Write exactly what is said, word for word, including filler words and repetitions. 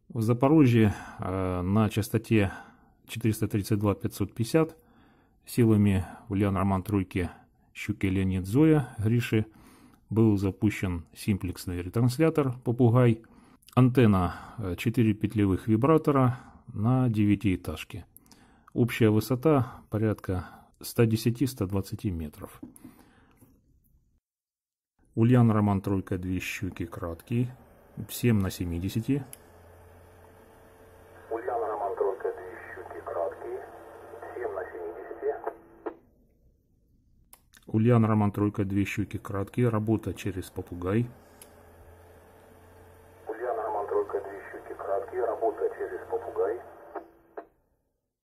В Запорожье э, на частоте четыреста тридцать два пятьсот пятьдесят силами Ульян Роман Тройки, Щуки Леонид Зоя Гриши был запущен симплексный ретранслятор «Попугай», антенна четыре петлевых вибратора на девятиэтажке. Общая высота порядка сто десять — сто двадцать метров. Ульян Роман Тройка, две щуки краткий, семь на семьдесят. Ульян Роман Тройка, две щуки краткий, семь на семьдесят. Ульян Роман Тройка, две щуки краткие, работа через попугай.